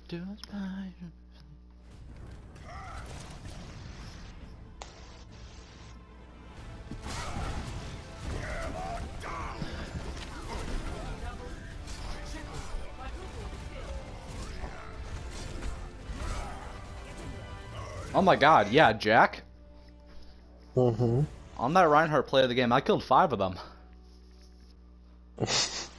Oh my god, yeah, Jack. Mm-hmm. On that Reinhardt play of the game, I killed 5 of them.